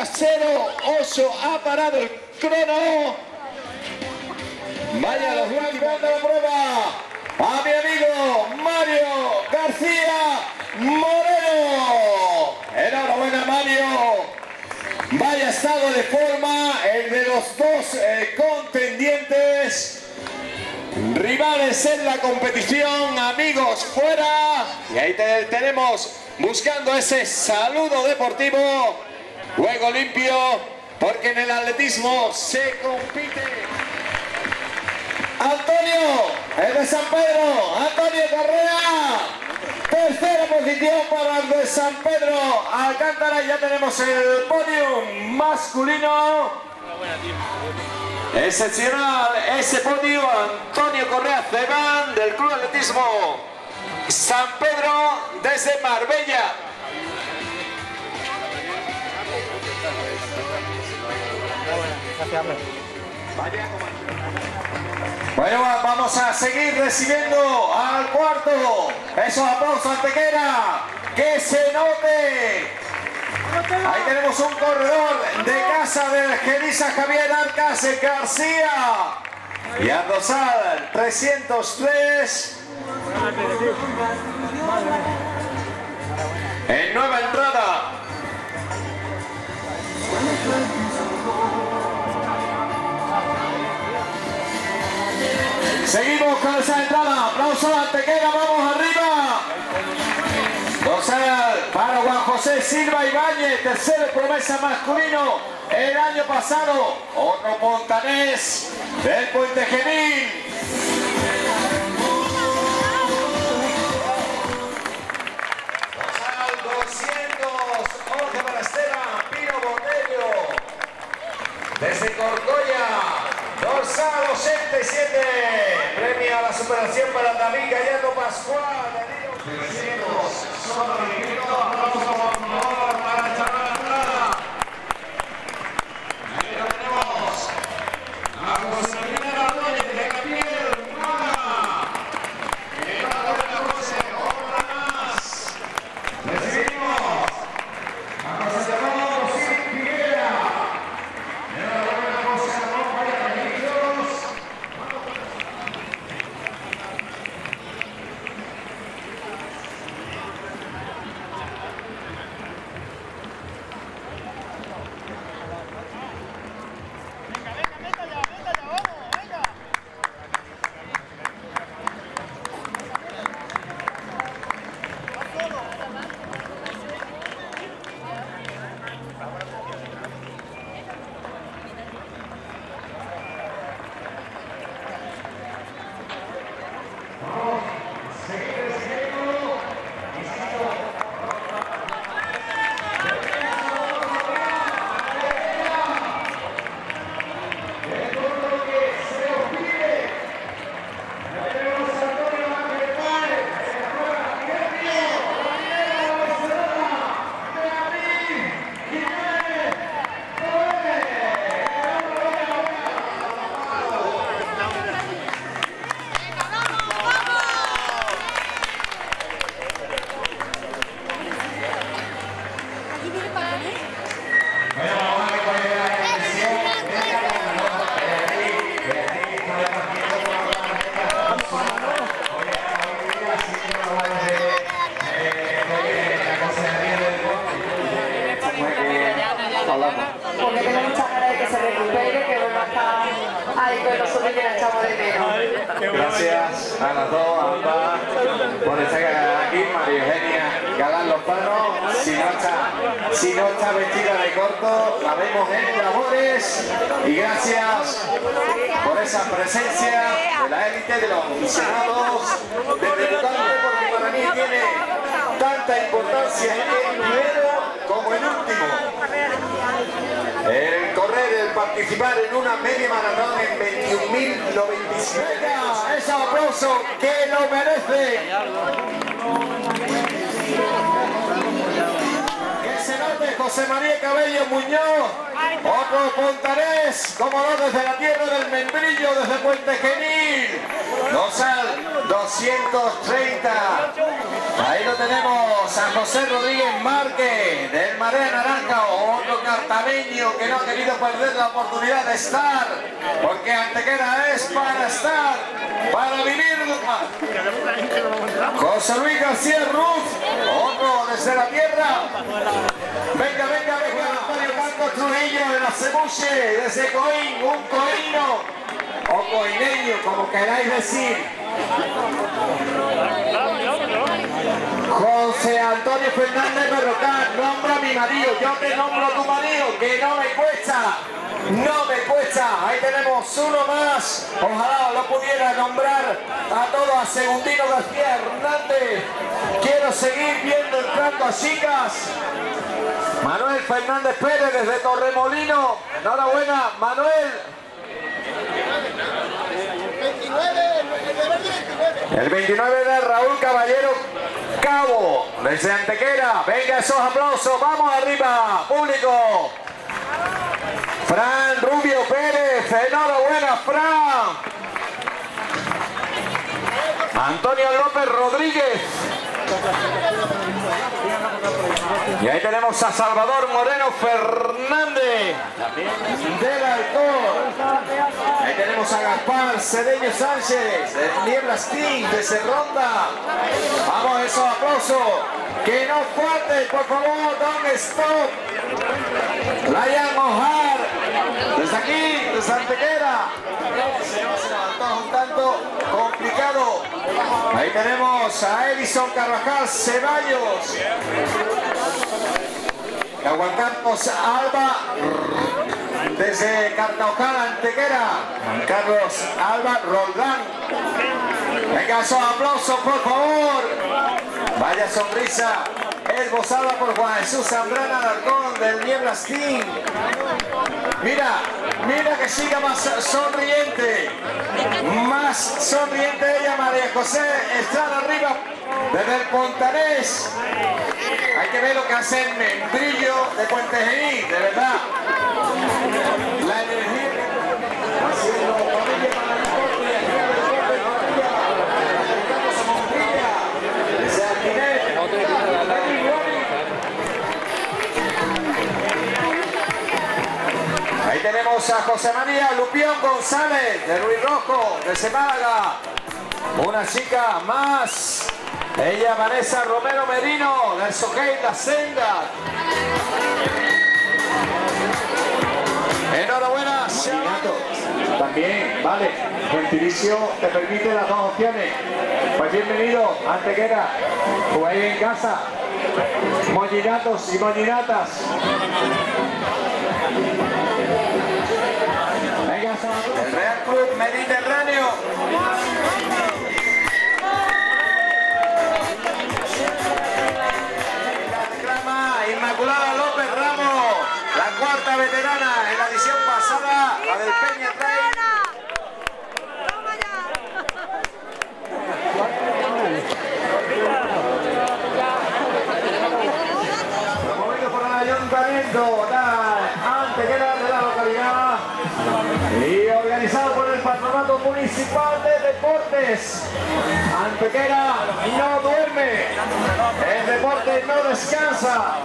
0:08 ha parado el crono. Vaya los blancos de la prueba. A mi amigo Mario García Moreno. Enhorabuena, Mario. Vaya estado de forma el de los dos contendientes. Rivales en la competición, amigos fuera. Y ahí tenemos buscando ese saludo deportivo. Juego limpio, porque en el atletismo se compite. Antonio, el de San Pedro, Antonio Correa. Tercera posición para el de San Pedro Alcántara. Ya tenemos el podium masculino. Excepcional ese podio. Antonio Correa Cebán del Club Atletismo San Pedro desde Marbella. Bueno, vamos a seguir recibiendo al cuarto. Esos aplausos, Antequera, que se note. Ahí tenemos un corredor de casa del Genisa Javier Arcas García. Y a Rosal 303. En nueva entrada. Seguimos con esa entrada. Aplauso a Antequera, vamos arriba. Para Juan José Silva Ibáñez, tercero promesa masculino el año pasado. Otro montanés del Puente Genil. Dorsal 211 para Esteban Pino Botello. Desde Corcoya. Dorsal 87. Premio a la superación para David Gallardo Pascual. 300. Solo el aplauso por favor para echar la entrada. Ahí lo tenemos. A José Miguel Arroyo de Gabriel Maga. Que va a dar la José, otra más. Recibimos a José Ramón Sin Figuera. Enhorabuena, José Ramón, vaya amigos. Porque tengo muchas ganas de que se recupere, que vuelva a estar ahí con nosotros y que la echamos de menos. Gracias a las dos, a ambas, por estar aquí. María Eugenia Galán Lozano, si no está vestida de corto, la vemos en labores. Y gracias por esa presencia de la élite, de los aficionados, del debutante, porque para mí tiene tanta importancia el primero como el último. El correr, el participar en una media maratón en 21.097. Ese aplauso que lo merece. Que se note José María Cabello Muñoz. Otro pontarés, como no, desde la tierra del Membrillo, desde Puente Genil. 1000. Dorsal 230. Ahí lo tenemos a José Rodríguez Márquez del Marea Naranja, otro cartameño que no ha querido perder la oportunidad de estar, porque Antequera es para estar, para vivirla. José Luis García Ruz, otro desde la tierra. Venga, venga, venga, Antonio Marcos Trujillo de la Cebuche, desde Coín, un coíno o coineño, como queráis decir. José Antonio Fernández Berrocal, nombra a mi marido, yo te nombro a tu marido, que no me cuesta, no me cuesta. Ahí tenemos uno más, ojalá lo pudiera nombrar a todos, a Segundino García Hernández. Quiero seguir viendo entrando a chicas. Manuel Fernández Pérez desde Torremolino, enhorabuena Manuel. El 29 de Raúl Caballero Cabo, desde Antequera. Venga esos aplausos, vamos arriba, público. Fran Rubio Pérez, enhorabuena Fran. Antonio López Rodríguez. Y ahí tenemos a Salvador Moreno Fernández del Alcor. Ahí tenemos a Gaspar Cedeño Sánchez de Nieblas Team de Serronda. Vamos, esos aplausos. Que no falte, por favor, don't stop. Layan Mojar, desde aquí, desde Antequera. Se levantó un tanto complicado. Ahí tenemos a Edison Carvajal Ceballos. Aguantamos Alba desde Cartaojal, Antequera. Carlos Alba Roldán. Venga, esos aplausos, por favor. Vaya sonrisa esbozada por Juan Jesús Zambrana Alarcón del Nieblas Team. Mira, mira que siga más sonriente. Más sonriente ella, María José Estrada arriba desde el Pontanés. Hay que ver lo que hace el membrillo de Puente Genil, de verdad. La energía haciendo familia para el deporte y aquí ahí tenemos a José María Lupión González de Ruiz Rojo, de Málaga. Una chica más. Ella, Vanessa Romero Merino, del Soquei La Senda. Enhorabuena. También, vale. Gentilicio te permite las dos opciones. Pues bienvenido, Antequera. Juguéis en casa. Mollinatos y mollinatas. Venga, el Real Club Mediterráneo. Inmaculada López Ramos, la cuarta veterana en la edición pasada, la del Peña Trail. Promovido por el Ayuntamiento Antequera de la localidad y organizado por el Patronato Municipal de Deportes. Antequera no duerme, el deporte no descansa.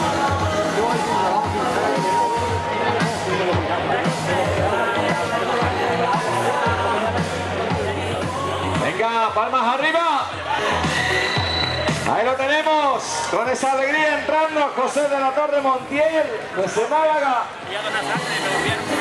Venga, palmas arriba. Ahí lo tenemos, con esa alegría entrando José de la Torre Montiel, desde Málaga.